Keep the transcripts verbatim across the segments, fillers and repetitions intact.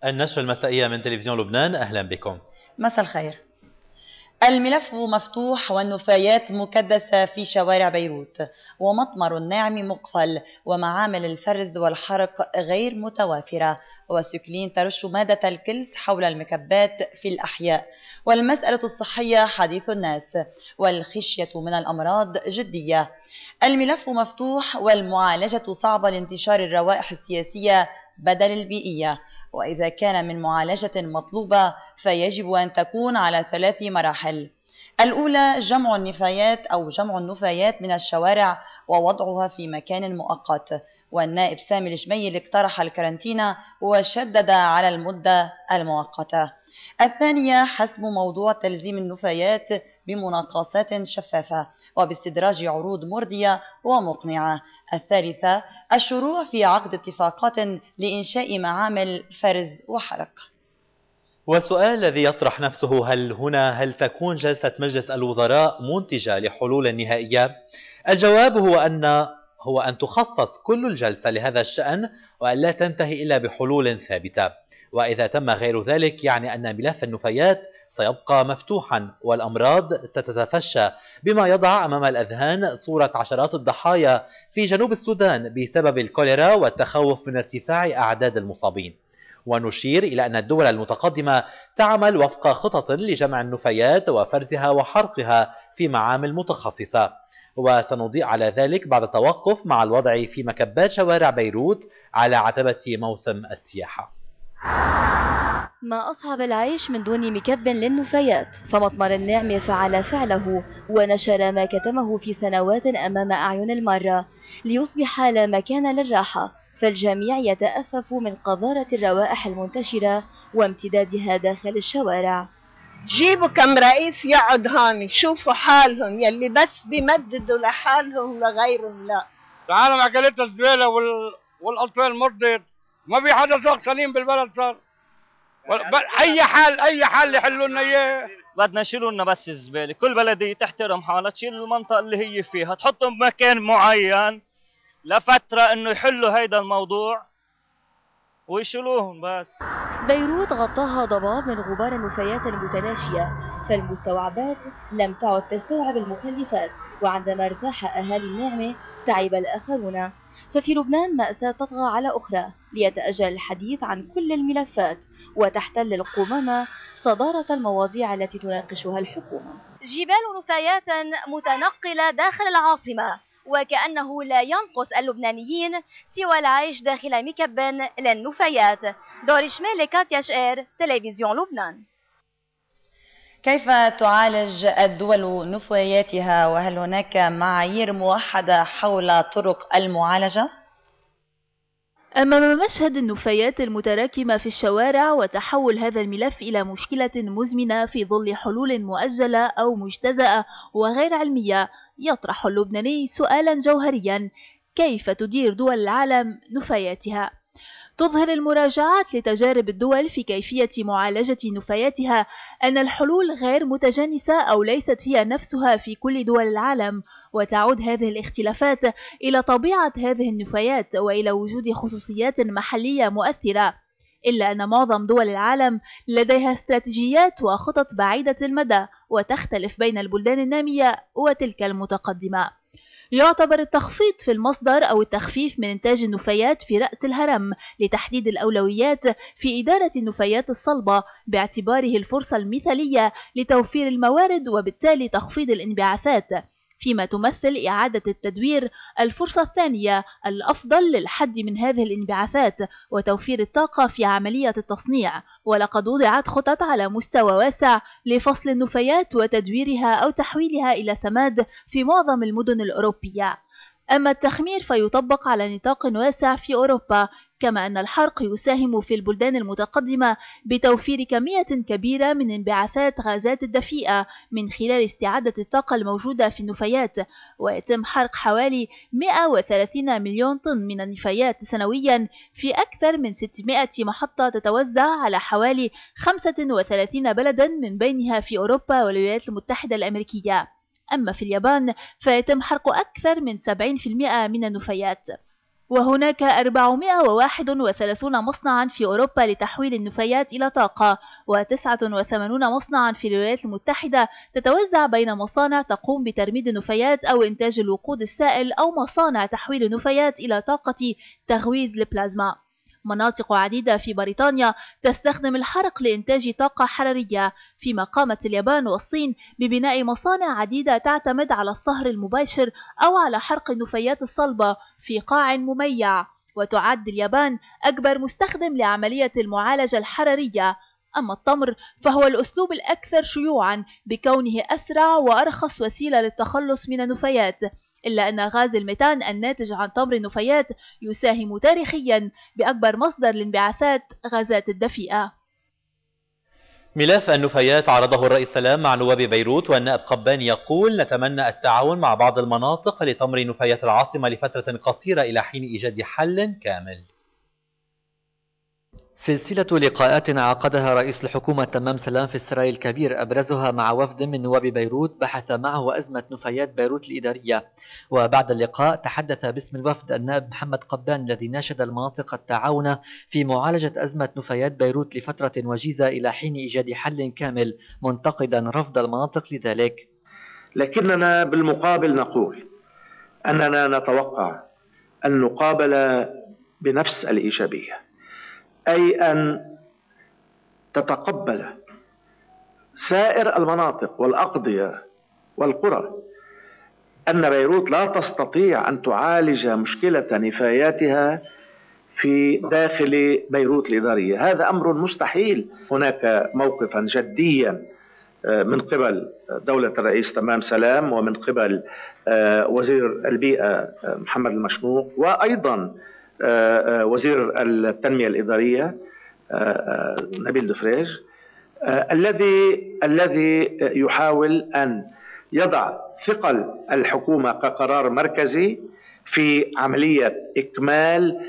النشرة المسائية من تلفزيون لبنان، أهلا بكم. مساء الخير. الملف مفتوح والنفايات مكدسة في شوارع بيروت، ومطمر الناعم مقفل، ومعامل الفرز والحرق غير متوافرة، وسكلين ترش مادة الكلس حول المكبات في الأحياء، والمسألة الصحية حديث الناس، والخشية من الأمراض جدية. الملف مفتوح والمعالجة صعبة لانتشار الروائح السياسية بدل البيئية، وإذا كان من معالجة مطلوبة فيجب أن تكون على ثلاث مراحل. الأولى جمع النفايات أو جمع النفايات من الشوارع ووضعها في مكان مؤقت، والنائب سامي الجميل اقترح الكارنتينا وشدد على المدة المؤقتة. الثانية حسم موضوع تلزيم النفايات بمناقصات شفافة وباستدراج عروض مرضية ومقنعة. الثالثة الشروع في عقد اتفاقات لإنشاء معامل فرز وحرق. والسؤال الذي يطرح نفسه هل هنا هل تكون جلسة مجلس الوزراء منتجة لحلول نهائية؟ الجواب هو أن هو أن تخصص كل الجلسة لهذا الشأن وأن لا تنتهي إلا بحلول ثابتة، وإذا تم غير ذلك يعني أن ملف النفايات سيبقى مفتوحا والأمراض ستتفشى، بما يضع أمام الأذهان صورة عشرات الضحايا في جنوب السودان بسبب الكوليرا والتخوف من ارتفاع أعداد المصابين. ونشير إلى أن الدول المتقدمة تعمل وفق خطط لجمع النفايات وفرزها وحرقها في معامل متخصصة، وسنضيء على ذلك بعد توقف مع الوضع في مكبات شوارع بيروت على عتبة موسم السياحة. ما أصعب العيش من دون مكب للنفايات، فمطمر النعم فعل فعله ونشر ما كتمه في سنوات أمام أعين المرة ليصبح لا مكان للراحة، فالجميع يتأفف من قذارة الروائح المنتشرة وامتدادها داخل الشوارع. جيبوا كم رئيس يقعد هون شوفوا حالهم، يلي بس بيمددوا لحالهم لغيرهم لا. العالم أكلتها الزبالة وال... والأطفال مرضت، ما في حدا صار سليم بالبلد صار. اي حال اي حال يحلوا لنا اياه. بدنا يشيلوا لنا بس الزباله، كل بلديه تحترم حالها تشيل المنطقه اللي هي فيها، تحطهم بمكان معين لفتره انه يحلوا هيدا الموضوع ويشيلوهم بس. بيروت غطاها ضباب من غبار النفايات المتلاشيه، فالمستوعبات لم تعد تستوعب المخلفات، وعندما ارتاح اهالي النعمه تعب الاخرون. ففي لبنان مأساة تطغى على أخرى ليتأجل الحديث عن كل الملفات وتحتل القمامة صدارة المواضيع التي تناقشها الحكومة. جبال نفايات متنقلة داخل العاصمة، وكأنه لا ينقص اللبنانيين سوى العيش داخل مكب للنفايات. دور شمال كاتيا شقير، تلفزيون لبنان. كيف تعالج الدول نفاياتها، وهل هناك معايير موحدة حول طرق المعالجة؟ أمام مشهد النفايات المتراكمة في الشوارع وتحول هذا الملف إلى مشكلة مزمنة في ظل حلول مؤجلة أو مجتزأة وغير علمية، يطرح اللبناني سؤالا جوهريا: كيف تدير دول العالم نفاياتها؟ تظهر المراجعات لتجارب الدول في كيفية معالجة نفاياتها أن الحلول غير متجانسة أو ليست هي نفسها في كل دول العالم، وتعود هذه الاختلافات إلى طبيعة هذه النفايات وإلى وجود خصوصيات محلية مؤثرة، إلا أن معظم دول العالم لديها استراتيجيات وخطط بعيدة المدى وتختلف بين البلدان النامية وتلك المتقدمة. يعتبر التخفيض في المصدر أو التخفيف من إنتاج النفايات في رأس الهرم لتحديد الأولويات في إدارة النفايات الصلبة، باعتباره الفرصة المثالية لتوفير الموارد وبالتالي تخفيض الانبعاثات، فيما تمثل إعادة التدوير الفرصة الثانية الأفضل للحد من هذه الانبعاثات وتوفير الطاقة في عملية التصنيع. ولقد وضعت خطط على مستوى واسع لفصل النفايات وتدويرها أو تحويلها إلى سماد في معظم المدن الأوروبية. أما التخمير فيطبق على نطاق واسع في أوروبا، كما أن الحرق يساهم في البلدان المتقدمة بتوفير كمية كبيرة من انبعاثات غازات الدفيئة من خلال استعادة الطاقة الموجودة في النفايات، ويتم حرق حوالي مئة وثلاثين مليون طن من النفايات سنويا في أكثر من ستمائة محطة تتوزع على حوالي خمسة وثلاثين بلدا من بينها في أوروبا والولايات المتحدة الأمريكية. أما في اليابان فيتم حرق أكثر من سبعين بالمئة من النفايات. وهناك أربعمائة وواحد وثلاثون مصنعا في أوروبا لتحويل النفايات إلى طاقة، وتسعة وثمانين مصنعا في الولايات المتحدة تتوزع بين مصانع تقوم بترميد النفايات أو إنتاج الوقود السائل أو مصانع تحويل النفايات إلى طاقة تغويز البلازما. مناطق عديدة في بريطانيا تستخدم الحرق لإنتاج طاقة حرارية، فيما قامت اليابان والصين ببناء مصانع عديدة تعتمد على الصهر المباشر أو على حرق النفايات الصلبة في قاع مميع. وتعد اليابان أكبر مستخدم لعملية المعالجة الحرارية. أما التمر فهو الأسلوب الأكثر شيوعا بكونه أسرع وأرخص وسيلة للتخلص من النفايات، إلا أن غاز الميثان الناتج عن تمر النفايات يساهم تاريخيا بأكبر مصدر لانبعاثات غازات الدفيئة. ملف النفايات عرضه الرئيس سلام مع نواب بيروت، والنائب قباني يقول: نتمنى التعاون مع بعض المناطق لتمر نفايات العاصمة لفترة قصيرة إلى حين إيجاد حل كامل. سلسلة لقاءات عقدها رئيس الحكومة تمام سلام في السراي الكبير، أبرزها مع وفد من نواب بيروت بحث معه أزمة نفايات بيروت الإدارية. وبعد اللقاء تحدث باسم الوفد النائب محمد قبان الذي ناشد المناطق التعاون في معالجة أزمة نفايات بيروت لفترة وجيزة إلى حين إيجاد حل كامل، منتقدا رفض المناطق لذلك. لكننا بالمقابل نقول أننا نتوقع أن نقابل بنفس الإيجابية، أي أن تتقبل سائر المناطق والأقضية والقرى أن بيروت لا تستطيع أن تعالج مشكلة نفاياتها في داخل بيروت الإدارية. هذا أمر مستحيل. هناك موقفا جديا من قبل دولة الرئيس تمام سلام ومن قبل وزير البيئة محمد المشموق، وأيضا وزير التنمية الإدارية نبيل دفريج، الذي الذي يحاول أن يضع ثقل الحكومة كقرار مركزي في عملية إكمال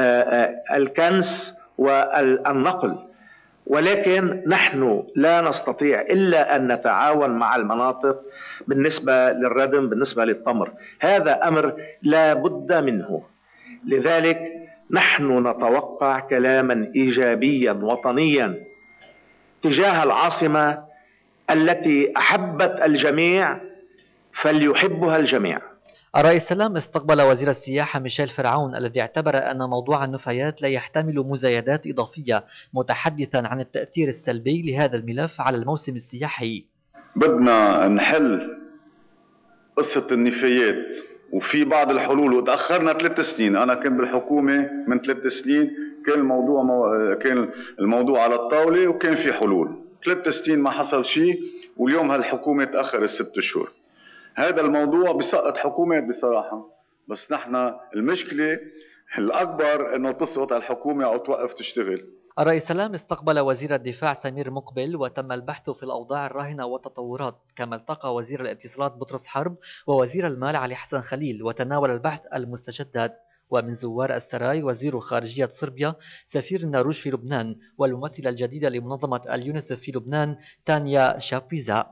الكنس والنقل. ولكن نحن لا نستطيع إلا أن نتعاون مع المناطق بالنسبة للردم، بالنسبة للتمر. هذا أمر لا بد منه. لذلك نحن نتوقع كلاما إيجابيا وطنيا تجاه العاصمة التي أحبت الجميع فليحبها الجميع. الرئيس سلام استقبل وزير السياحة ميشيل فرعون الذي اعتبر أن موضوع النفايات لا يحتمل مزايدات إضافية، متحدثا عن التأثير السلبي لهذا الملف على الموسم السياحي. بدنا نحل قصة النفايات وفي بعض الحلول، وتأخرنا ثلاث سنين. أنا كنت بالحكومة من ثلاث سنين، كان الموضوع مو... كان الموضوع على الطاولة وكان في حلول. ثلاث سنين ما حصل شيء، واليوم هالحكومة تأخر الست شهور. هذا الموضوع بسقط حكومات بصراحة، بس نحن المشكلة الأكبر إنه تسقط الحكومة أو توقف تشتغل. الرئيس سلام استقبل وزير الدفاع سمير مقبل وتم البحث في الأوضاع الراهنة والتطورات، كما التقى وزير الاتصالات بطرس حرب ووزير المال علي حسن خليل وتناول البحث المستجدات. ومن زوار السراي وزير خارجية صربيا سفير النرويج في لبنان والممثلة الجديدة لمنظمة اليونيسف في لبنان تانيا شابيزا.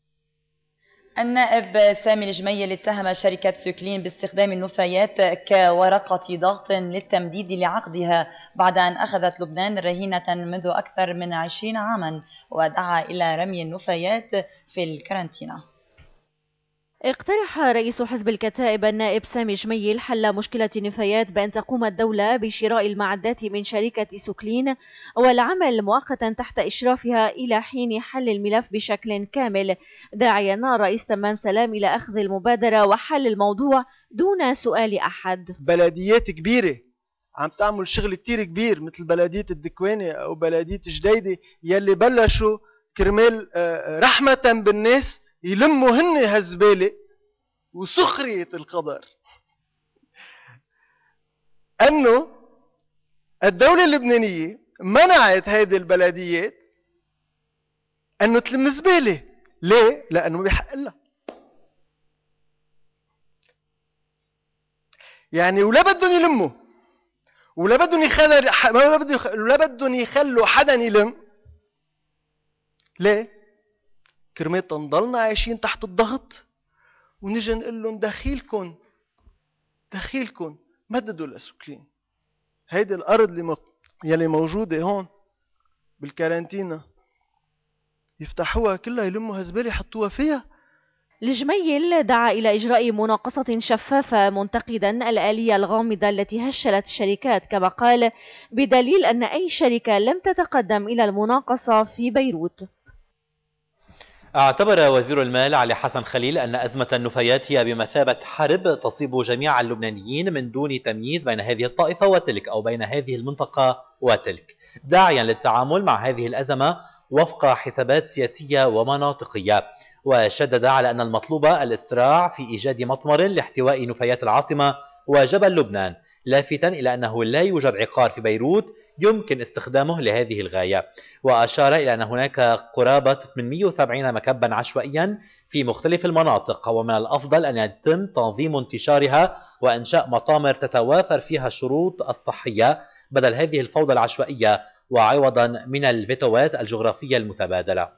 النائب سامي الجميل اتهم شركة سوكلين باستخدام النفايات كورقة ضغط للتمديد لعقدها بعد أن أخذت لبنان رهينة منذ أكثر من عشرين عاما، ودعا إلى رمي النفايات في الكارانتينا. اقترح رئيس حزب الكتائب النائب سامي جميل حل مشكلة النفايات بأن تقوم الدولة بشراء المعدات من شركة سوكلين والعمل مؤقتا تحت إشرافها إلى حين حل الملف بشكل كامل، داعيا الرئيس تمام سلام إلى أخذ المبادرة وحل الموضوع دون سؤال أحد. بلديات كبيرة عم تعمل شغل كتير كبير مثل بلدية الدكوانة أو بلدية جديدة يلي بلشوا كرمال رحمة بالناس يلموا هن هالزبالة وسخرية القدر أنه الدولة اللبنانية منعت هذه البلديات أنه تلم زبالة. ليه؟ لأنه بيحق لها. يعني ولا بدهم يلموا ولا بدهم يخلوا ولا بدهم ولا بدهم يخلوا حدا يلم. ليه؟ كرمال تنضلنا عايشين تحت الضغط ونجي نقول لهم دخيلكم دخيلكم مددوا لسوكلين. هيدي الأرض اللي م... يلي موجودة هون بالكارانتينا يفتحوها كلها يلموا هزبالة يحطوها فيها. الجميل دعا إلى إجراء مناقصة شفافة منتقدا الآلية الغامضة التي هشلت الشركات، كما قال بدليل أن أي شركة لم تتقدم إلى المناقصة في بيروت. اعتبر وزير المال علي حسن خليل أن أزمة النفايات هي بمثابة حرب تصيب جميع اللبنانيين من دون تمييز بين هذه الطائفة وتلك أو بين هذه المنطقة وتلك، داعيا للتعامل مع هذه الأزمة وفق حسابات سياسية ومناطقية، وشدد على أن المطلوب الإسراع في إيجاد مطمر لاحتواء نفايات العاصمة وجبل لبنان، لافتا إلى أنه لا يوجد عقار في بيروت يمكن استخدامه لهذه الغاية. وأشار إلى أن هناك قرابة ثمانمئة وسبعين مكبا عشوائيا في مختلف المناطق، ومن الأفضل أن يتم تنظيم انتشارها وإنشاء مطامر تتوافر فيها الشروط الصحية بدل هذه الفوضى العشوائية وعوضا من الفيتوات الجغرافية المتبادلة.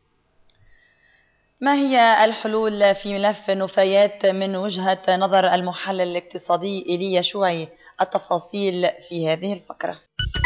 ما هي الحلول في ملف النفايات من وجهة نظر المحلل الاقتصادي إيليا شوعي؟ التفاصيل في هذه الفقرة.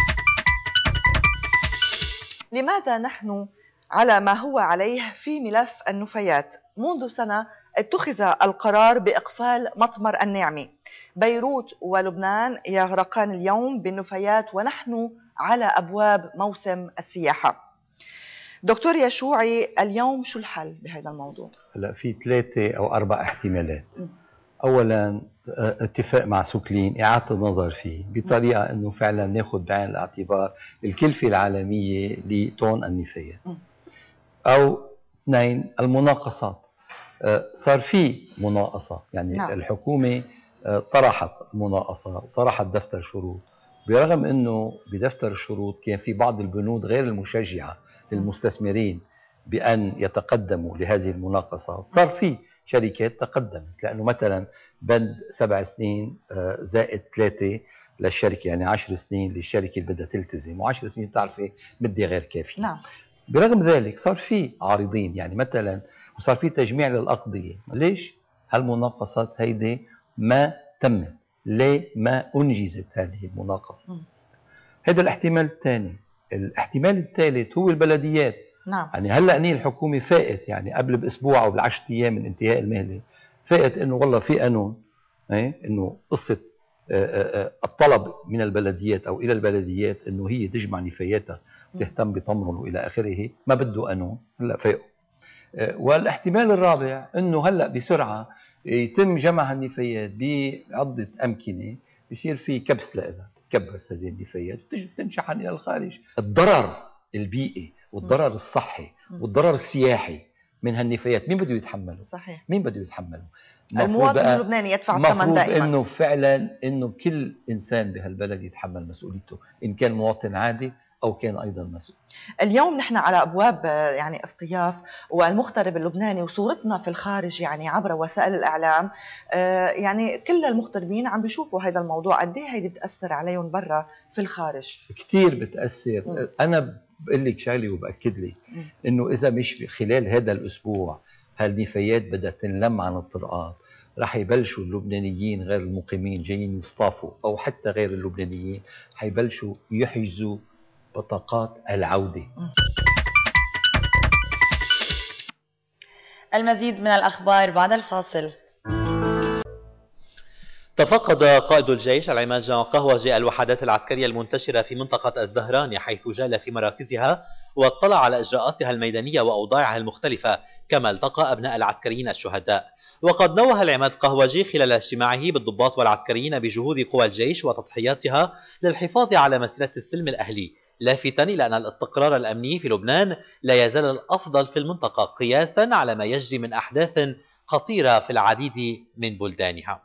لماذا نحن على ما هو عليه في ملف النفايات؟ منذ سنة اتخذ القرار بإقفال مطمر النعمي. بيروت ولبنان يغرقان اليوم بالنفايات ونحن على أبواب موسم السياحة. دكتور يشوعي، اليوم شو الحل بهذا الموضوع؟ هلا في ثلاثة أو أربع احتمالات. م. أولا اتفاق مع سوكلين إعادة النظر فيه بطريقة أنه فعلا ناخذ بعين الاعتبار الكلفة العالمية لطون النفايات. أو اثنين المناقصات. صار في مناقصة، يعني نعم. الحكومة طرحت مناقصة وطرحت دفتر شروط، برغم أنه بدفتر الشروط كان في بعض البنود غير المشجعة للمستثمرين بأن يتقدموا لهذه المناقصة. صار في شركات تقدمت، لأنه مثلا بند سبع سنين زائد ثلاثة للشركة، يعني عشر سنين للشركة اللي بدها تلتزم، وعشر سنين بتعرفي مدة غير كافية. نعم. برغم ذلك صار في عارضين، يعني مثلا وصار في تجميع للأقضية. ليش هالمناقصات هيدي ما تمت؟ ليه ما أنجزت هذه المناقصة؟ هذا الاحتمال الثاني. الاحتمال الثالث هو البلديات. نعم. يعني هلا اني الحكومه فاقت، يعني قبل باسبوع او بالعشر ايام من انتهاء المهله فاقت انه والله في قانون، ايه انه قصه الطلب من البلديات او الى البلديات انه هي تجمع نفاياتها وتهتم بطمرهم والى اخره، ما بده قانون. هلا فاقوا. والاحتمال الرابع انه هلا بسرعه يتم جمع النفايات بعده امكنه، بصير في كبس لها، تكبس هذه النفايات وتجي تنشحن الى الخارج. الضرر البيئي والضرر الصحي والضرر السياحي من هالنفايات مين بده يتحمله؟ صحيح. مين بده يتحمله؟ المواطن اللبناني يدفع الثمن دائما. المفروض انه فعلا انه كل انسان بهالبلد يتحمل مسؤوليته، ان كان مواطن عادي او كان ايضا مسؤول. اليوم نحن على ابواب يعني اصطياف، والمغترب اللبناني وصورتنا في الخارج يعني عبر وسائل الاعلام، يعني كل المغتربين عم بيشوفوا هذا الموضوع، قد ايه هيدي بتاثر عليهم برا في الخارج؟ كثير بتاثر. م. انا بقول لك شغله وباكد لك انه اذا مش خلال هذا الاسبوع هالنفايات بدها تنلم عن الطرقات، رح يبلشوا اللبنانيين غير المقيمين جايين يصطافوا، او حتى غير اللبنانيين حيبلشوا يحجزوا بطاقات العودة. المزيد من الأخبار بعد الفاصل. تفقد قائد الجيش العماد جان قهوجي الوحدات العسكرية المنتشرة في منطقة الزهراني، حيث جال في مراكزها واطلع على إجراءاتها الميدانية وأوضاعها المختلفة، كما التقى أبناء العسكريين الشهداء. وقد نوه العماد قهوجي خلال اجتماعه بالضباط والعسكريين بجهود قوى الجيش وتضحياتها للحفاظ على مسيرة السلم الأهلي، لافتا إلى أن الاستقرار الأمني في لبنان لا يزال الأفضل في المنطقة قياسا على ما يجري من أحداث خطيرة في العديد من بلدانها.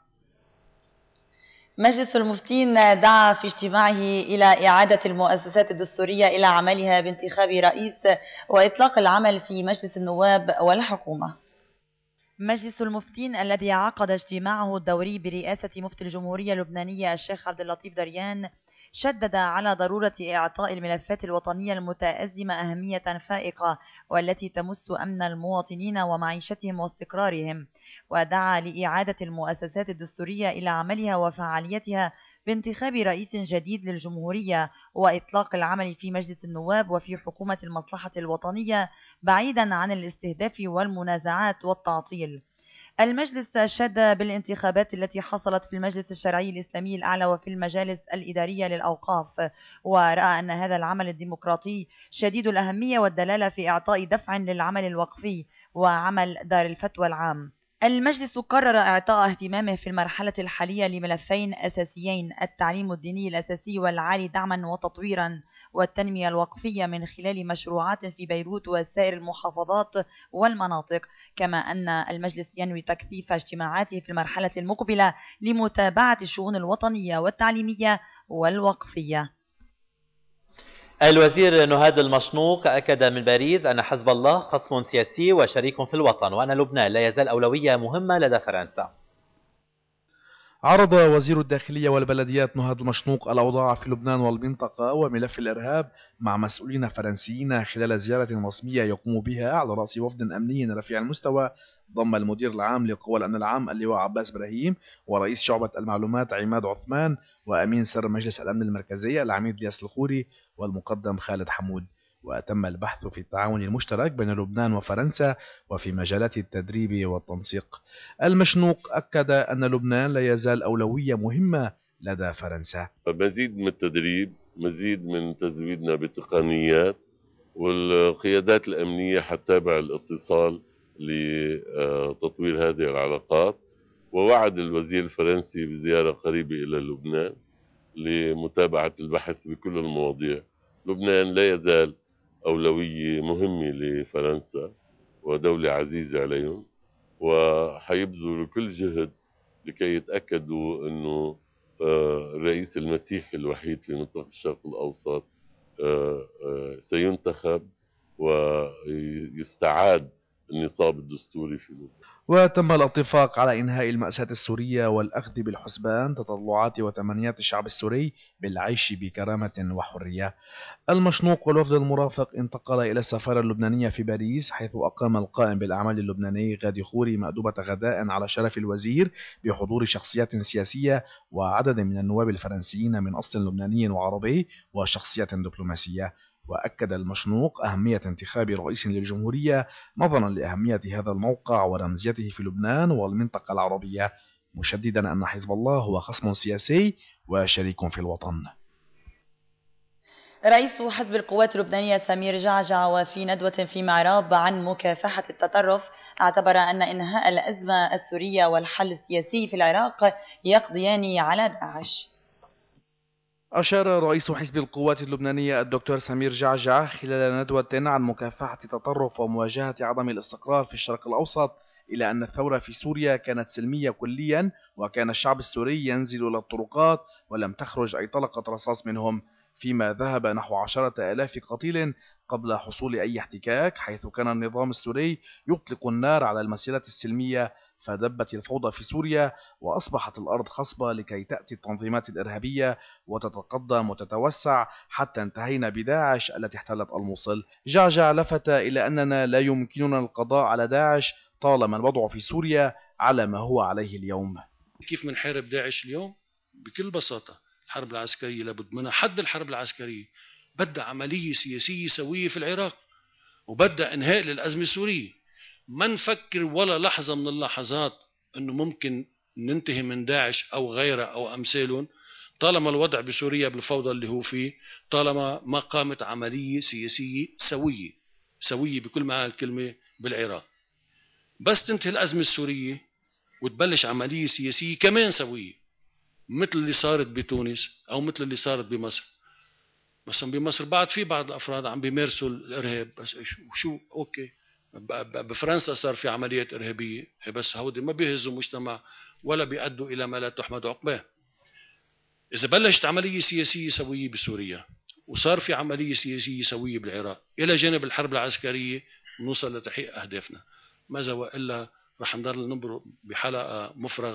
مجلس المفتين دعا في اجتماعه إلى إعادة المؤسسات الدستورية إلى عملها بانتخاب رئيس وإطلاق العمل في مجلس النواب والحكومة. مجلس المفتين الذي عقد اجتماعه الدوري برئاسة مفتي الجمهورية اللبنانية الشيخ عبد اللطيف دريان شدد على ضرورة إعطاء الملفات الوطنية المتأزمة أهمية فائقة والتي تمس أمن المواطنين ومعيشتهم واستقرارهم، ودعا لإعادة المؤسسات الدستورية إلى عملها وفعاليتها بانتخاب رئيس جديد للجمهورية وإطلاق العمل في مجلس النواب وفي حكومة المصلحة الوطنية بعيدا عن الاستهداف والمنازعات والتعطيل. المجلس شد بالانتخابات التي حصلت في المجلس الشرعي الإسلامي الأعلى وفي المجالس الإدارية للأوقاف، ورأى أن هذا العمل الديمقراطي شديد الأهمية والدلالة في إعطاء دفع للعمل الوقفي وعمل دار الفتوى العام. المجلس قرر إعطاء اهتمامه في المرحلة الحالية لملفين أساسيين: التعليم الديني الأساسي والعالي دعما وتطويرا، والتنمية الوقفية من خلال مشروعات في بيروت وسائر المحافظات والمناطق. كما أن المجلس ينوي تكثيف اجتماعاته في المرحلة المقبلة لمتابعة الشؤون الوطنية والتعليمية والوقفية. الوزير نهاد المشنوق أكد من باريس أن حزب الله خصم سياسي وشريك في الوطن، وأن لبنان لا يزال أولوية مهمة لدى فرنسا. عرض وزير الداخلية والبلديات نهاد المشنوق الأوضاع في لبنان والمنطقة وملف الإرهاب مع مسؤولين فرنسيين خلال زيارة رسمية يقوم بها على رأس وفد أمني رفيع المستوى ضم المدير العام لقوى الأمن العام اللواء عباس إبراهيم ورئيس شعبة المعلومات عماد عثمان وأمين سر مجلس الأمن المركزي العميد الياس الخوري والمقدم خالد حمود. وتم البحث في التعاون المشترك بين لبنان وفرنسا وفي مجالات التدريب والتنسيق. المشنوق أكد أن لبنان لا يزال أولوية مهمة لدى فرنسا. مزيد من التدريب، مزيد من تزويدنا بالتقنيات، والقيادات الأمنية حتتابع الاتصال لتطوير هذه العلاقات. ووعد الوزير الفرنسي بزيارة قريبة إلى لبنان لمتابعة البحث بكل المواضيع. لبنان لا يزال أولوية مهمة لفرنسا ودولة عزيزة عليهم، وحيبذلوا كل جهد لكي يتأكدوا أنه الرئيس المسيحي الوحيد في منطقة الشرق الأوسط سينتخب ويستعاد النصاب الدستوري في لبنان. وتم الاتفاق على إنهاء المأساة السورية والأخذ بالحسبان تطلعات وتمنيات الشعب السوري بالعيش بكرامة وحرية. المشنوق والوفد المرافق انتقل إلى السفارة اللبنانية في باريس، حيث أقام القائم بالأعمال اللبناني غادي خوري مأدوبة غداء على شرف الوزير بحضور شخصيات سياسية وعدد من النواب الفرنسيين من أصل لبناني وعربي وشخصيات دبلوماسية. وأكد المشنوق أهمية انتخاب رئيس للجمهورية نظرا لأهمية هذا الموقع ورمزيته في لبنان والمنطقة العربية، مشددا أن حزب الله هو خصم سياسي وشريك في الوطن. رئيس حزب القوات اللبنانية سمير جعجع وفي ندوة في معراب عن مكافحة التطرف اعتبر أن إنهاء الأزمة السورية والحل السياسي في العراق يقضيان على داعش. أشار رئيس حزب القوات اللبنانية الدكتور سمير جعجع خلال ندوة عن مكافحة التطرف ومواجهة عدم الاستقرار في الشرق الأوسط إلى أن الثورة في سوريا كانت سلمية كليا، وكان الشعب السوري ينزل إلى الطرقات ولم تخرج أي طلقة رصاص منهم، فيما ذهب نحو عشرة آلاف قتيل قبل حصول أي احتكاك، حيث كان النظام السوري يطلق النار على المسيرات السلمية، فدبت الفوضى في سوريا وأصبحت الأرض خصبة لكي تأتي التنظيمات الإرهابية وتتقدم وتتوسع حتى انتهينا بداعش التي احتلت الموصل. جعجع لفت إلى أننا لا يمكننا القضاء على داعش طالما الوضع في سوريا على ما هو عليه اليوم. كيف منحارب داعش اليوم؟ بكل بساطة الحرب العسكرية لابد منها. حد الحرب العسكرية بدأ عملية سياسية سوية في العراق وبدأ إنهاء للأزمة السورية. ما نفكر ولا لحظة من اللحظات أنه ممكن ننتهي من داعش أو غيره أو أمثالهم طالما الوضع بسوريا بالفوضى اللي هو فيه، طالما ما قامت عملية سياسية سوية سوية بكل معنى الكلمة بالعراق. بس تنتهي الأزمة السورية وتبلش عملية سياسية كمان سوية مثل اللي صارت بتونس أو مثل اللي صارت بمصر. مثلا بمصر بعد في بعض الأفراد عم بيمارسوا الإرهاب، بس شو أوكي. بفرنسا صار في عمليات إرهابية، بس هودي ما بيهزوا مجتمع ولا بيأدوا إلى ما لا تحمد عقباه. إذا بلشت عملية سياسية سوية بسوريا وصار في عملية سياسية سوية بالعراق إلى جانب الحرب العسكرية نوصل لتحقيق أهدافنا. ماذا وإلا رح نضل نمر بحلقة مفرغة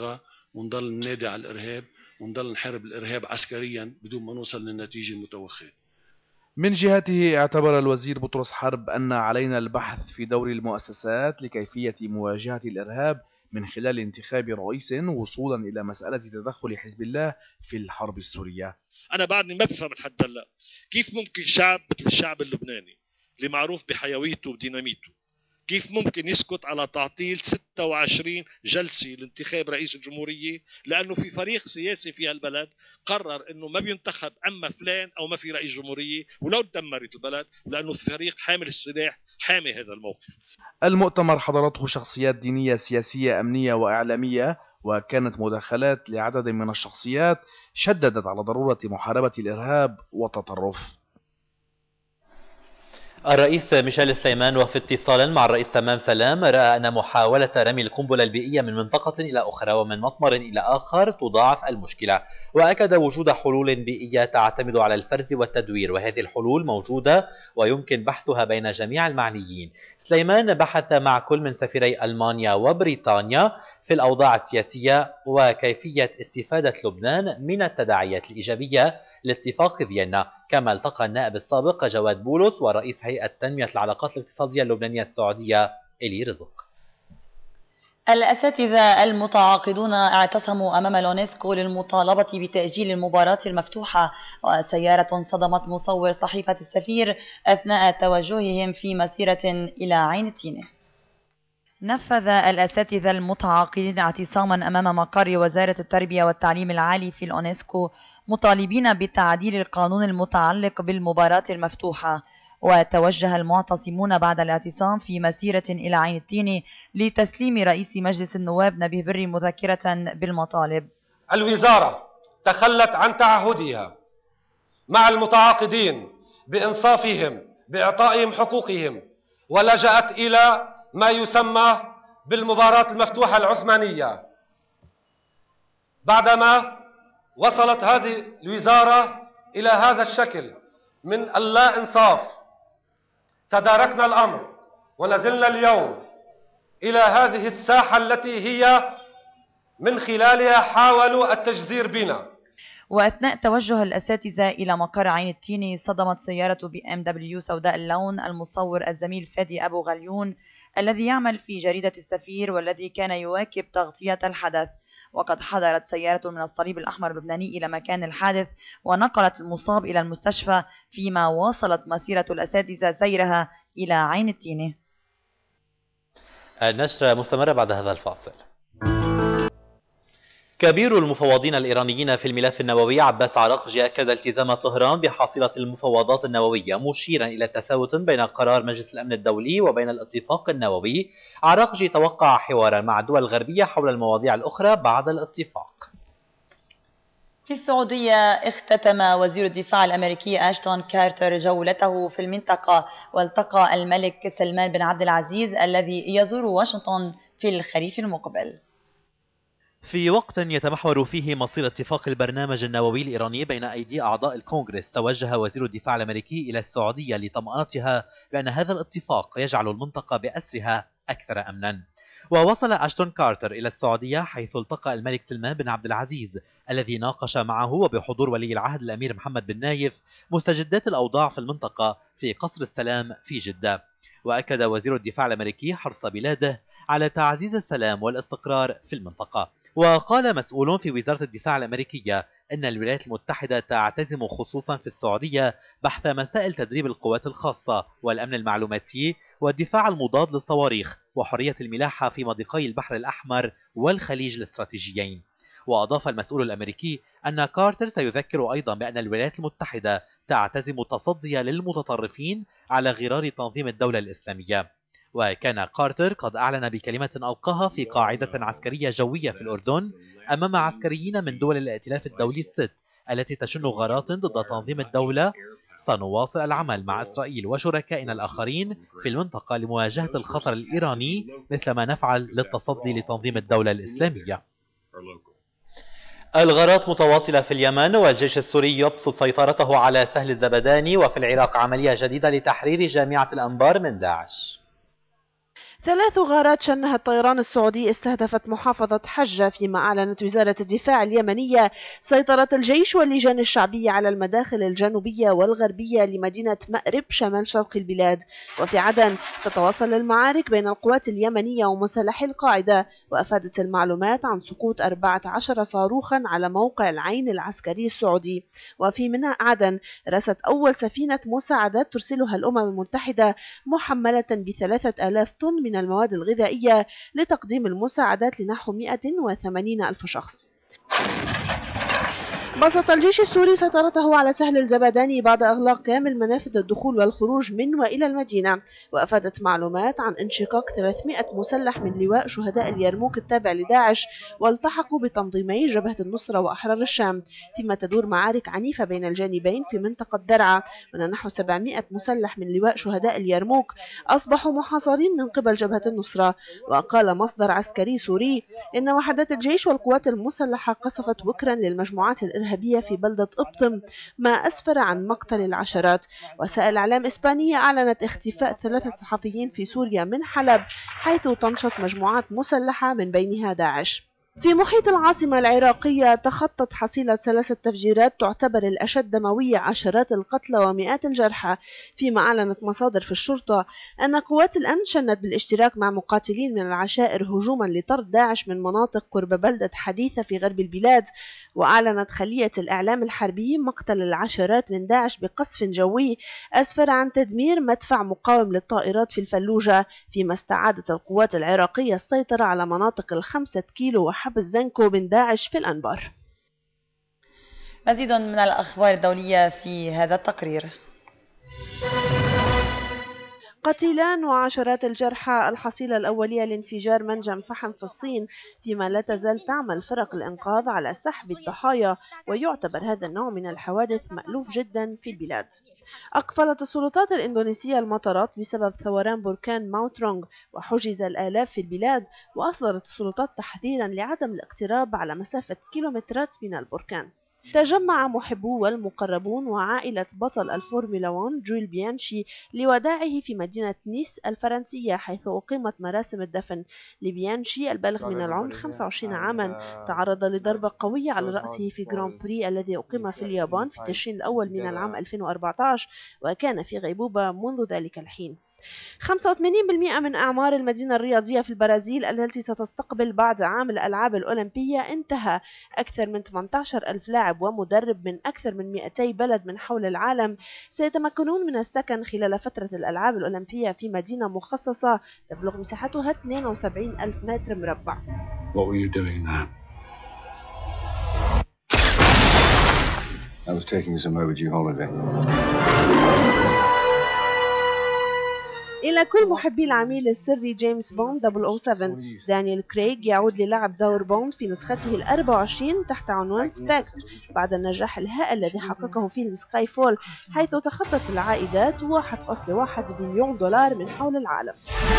ونضل ننادي على الإرهاب ونضل نحارب الإرهاب عسكريا بدون ما نوصل للنتيجة المتوخية. من جهته اعتبر الوزير بطرس حرب أن علينا البحث في دور المؤسسات لكيفية مواجهة الإرهاب من خلال انتخاب رئيس وصولا إلى مسألة تدخل حزب الله في الحرب السورية. أنا بعدني ما بفهم لحد هلا كيف ممكن شعب مثل الشعب اللبناني اللي معروف بحيويته وديناميته كيف ممكن يسكت على تعطيل ستة وعشرين جلسة لانتخاب رئيس الجمهورية لأنه في فريق سياسي في هالبلد قرر أنه ما بينتخب أما فلان أو ما في رئيس جمهورية ولو دمرت البلد لأنه فريق حامل السلاح حامي هذا الموقف. المؤتمر حضرته شخصيات دينية سياسية أمنية وإعلامية، وكانت مداخلات لعدد من الشخصيات شددت على ضرورة محاربة الإرهاب والتطرف. الرئيس ميشيل سليمان وفي اتصال مع الرئيس تمام سلام رأى أن محاولة رمي القنبلة البيئية من منطقة إلى أخرى ومن مطمر إلى آخر تضاعف المشكلة، وأكد وجود حلول بيئية تعتمد على الفرز والتدوير، وهذه الحلول موجودة ويمكن بحثها بين جميع المعنيين. سليمان بحث مع كل من سفيري ألمانيا وبريطانيا في الأوضاع السياسية وكيفية استفادة لبنان من التداعيات الإيجابية لاتفاق فيينا، كما التقى النائب السابق جواد بولس ورئيس هيئة تنمية العلاقات الاقتصادية اللبنانية السعودية إلي رزق. الأساتذة المتعاقدون اعتصموا أمام اليونسكو للمطالبة بتأجيل المباراة المفتوحة، وسيارة صدمت مصور صحيفة السفير أثناء توجههم في مسيرة إلى عين التينة. نفذ الأساتذة المتعاقدين اعتصاما أمام مقر وزارة التربية والتعليم العالي في اليونسكو مطالبين بتعديل القانون المتعلق بالمباراة المفتوحة، وتوجه المعتصمون بعد الاعتصام في مسيرة إلى عين التينة لتسليم رئيس مجلس النواب نبيه بري مذكرة بالمطالب. الوزارة تخلت عن تعهدها مع المتعاقدين بإنصافهم بإعطائهم حقوقهم ولجأت إلى ما يسمى بالمباراة المفتوحة العثمانية، بعدما وصلت هذه الوزارة إلى هذا الشكل من اللا إنصاف. تداركنا الأمر ونزلنا اليوم إلى هذه الساحة التي هي من خلالها حاولوا التجزير بنا. وأثناء توجه الأساتذة إلى مقر عين التينة صدمت سيارة بي ام دبليو سوداء اللون المصور الزميل فادي أبو غليون الذي يعمل في جريدة السفير والذي كان يواكب تغطية الحدث، وقد حضرت سيارة من الصليب الأحمر اللبناني إلى مكان الحادث ونقلت المصاب إلى المستشفى، فيما واصلت مسيرة الأساتذة سيرها إلى عين التينة. النشرة مستمرة بعد هذا الفاصل. كبير المفوضين الإيرانيين في الملف النووي عباس عراقجي أكد التزام طهران بحاصلة المفاوضات النووية، مشيرا إلى تفاوت بين قرار مجلس الأمن الدولي وبين الاتفاق النووي. عراقجي توقع حوارا مع الدول الغربية حول المواضيع الأخرى بعد الاتفاق. في السعودية اختتم وزير الدفاع الأمريكي أشتون كارتر جولته في المنطقة، والتقى الملك سلمان بن عبد العزيز الذي يزور واشنطن في الخريف المقبل. في وقت يتمحور فيه مصير اتفاق البرنامج النووي الإيراني بين أيدي أعضاء الكونغرس، توجه وزير الدفاع الأمريكي إلى السعودية لطمأنتها بأن هذا الاتفاق يجعل المنطقة بأسرها أكثر أمنا. ووصل أشتون كارتر إلى السعودية حيث التقى الملك سلمان بن عبد العزيز الذي ناقش معه وبحضور ولي العهد الأمير محمد بن نايف مستجدات الأوضاع في المنطقة في قصر السلام في جدة. وأكد وزير الدفاع الأمريكي حرص بلاده على تعزيز السلام والاستقرار في المنطقة. وقال مسؤول في وزارة الدفاع الأمريكية أن الولايات المتحدة تعتزم خصوصا في السعودية بحث مسائل تدريب القوات الخاصة والأمن المعلوماتي والدفاع المضاد للصواريخ وحرية الملاحة في مضيقي البحر الأحمر والخليج الاستراتيجيين. وأضاف المسؤول الأمريكي أن كارتر سيذكر أيضا بأن الولايات المتحدة تعتزم تصديا للمتطرفين على غرار تنظيم الدولة الإسلامية. وكان كارتر قد أعلن بكلمة ألقاها في قاعدة عسكرية جوية في الأردن أمام عسكريين من دول الائتلاف الدولي الست التي تشن غارات ضد تنظيم الدولة: سنواصل العمل مع إسرائيل وشركائنا الآخرين في المنطقة لمواجهة الخطر الإيراني مثل ما نفعل للتصدي لتنظيم الدولة الإسلامية. الغارات متواصلة في اليمن، والجيش السوري يبسط سيطرته على سهل الزبداني، وفي العراق عملية جديدة لتحرير جامعة الأنبار من داعش. ثلاث غارات شنها الطيران السعودي استهدفت محافظة حجة، فيما أعلنت وزارة الدفاع اليمنية سيطرة الجيش واللجان الشعبية على المداخل الجنوبية والغربية لمدينة مأرب شمال شرق البلاد. وفي عدن تتواصل المعارك بين القوات اليمنية ومسلحي القاعدة، وأفادت المعلومات عن سقوط أربعة عشر صاروخا على موقع العين العسكري السعودي. وفي منى عدن رست أول سفينة مساعدات ترسلها الأمم المتحدة محملة بثلاثة آلاف طن من المواد الغذائية لتقديم المساعدات لنحو مئة وثمانين ألف شخص. بسط الجيش السوري سيطرته على سهل الزبداني بعد إغلاق كامل منافذ الدخول والخروج من وإلى المدينة. وأفادت معلومات عن انشقاق ثلاثمئة مسلح من لواء شهداء اليرموك التابع لداعش والتحقوا بتنظيمي جبهة النصرة وأحرار الشام، فيما تدور معارك عنيفة بين الجانبين في منطقة درعا، من نحو سبعمئة مسلح من لواء شهداء اليرموك أصبحوا محاصرين من قبل جبهة النصرة. وقال مصدر عسكري سوري إن وحدات الجيش والقوات المسلحة قصفت وكرا للمجموعات الإرهابية في بلدة إبطم، ما أسفر عن مقتل العشرات. وسائل إعلام إسبانية أعلنت اختفاء ثلاثة صحفيين في سوريا من حلب، حيث تنشط مجموعات مسلحة من بينها داعش. في محيط العاصمة العراقية تخطت حصيلة ثلاثة تفجيرات تعتبر الأشد دموية عشرات القتلى ومئات الجرحى، فيما أعلنت مصادر في الشرطة أن قوات الأمن شنت بالاشتراك مع مقاتلين من العشائر هجوما لطرد داعش من مناطق قرب بلدة حديثة في غرب البلاد. وأعلنت خلية الإعلام الحربي مقتل العشرات من داعش بقصف جوي أسفر عن تدمير مدفع مقاوم للطائرات في الفلوجة، فيما استعادت القوات العراقية السيطرة على مناطق الخمسة كيلو وحبس زنكو من داعش في الأنبار. مزيد من الأخبار الدولية في هذا التقرير. قتيلان وعشرات الجرحى الحصيلة الأولية لانفجار منجم فحم في الصين، فيما لا تزال تعمل فرق الإنقاذ على سحب الضحايا، ويعتبر هذا النوع من الحوادث مألوف جدا في البلاد. أقفلت السلطات الإندونيسية المطارات بسبب ثوران بركان ماوترونغ، وحجز الآلاف في البلاد، وأصدرت السلطات تحذيرا لعدم الاقتراب على مسافة كيلومترات من البركان. تجمع محبو والمقربون وعائلة بطل الفورمولا واحد جول بيانشي لوداعه في مدينة نيس الفرنسية، حيث أقيمت مراسم الدفن لبيانشي البالغ من العمر خمسة وعشرين عاما. تعرض لضربة قوية على رأسه في جران بري الذي أقيم في اليابان في تشرين الأول من العام ألفين وأربعة عشر، وكان في غيبوبة منذ ذلك الحين. خمسة وثمانين بالمئة من أعمار المدينة الرياضية في البرازيل التي ستستقبل بعد عام الألعاب الأولمبية انتهى. أكثر من ثمانية عشر ألف لاعب ومدرب من أكثر من مئتي بلد من حول العالم سيتمكنون من السكن خلال فترة الألعاب الأولمبية في مدينة مخصصة تبلغ مساحتها اثنين وسبعين ألف متر مربع. What were you doing there? I was taking some overdue holiday. إلى كل محبي العميل السري جيمس بوند صفر صفر سبعة، دانيال كريغ يعود للعب دور بوند في نسخته الأربع وعشرين تحت عنوان سبكتر بعد النجاح الهائل الذي حققه فيلم سكاي فول، حيث تخطت العائدات واحد فاصلة واحد بليون دولار من حول العالم.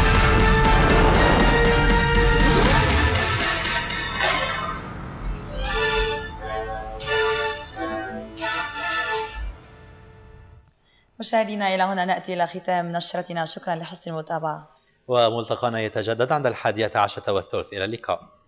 مشاهدينا إلى هنا نأتي إلى ختام نشرتنا، شكرا لحسن المتابعة، وملتقانا يتجدد عند الحادية عشرة والثلث. إلى اللقاء.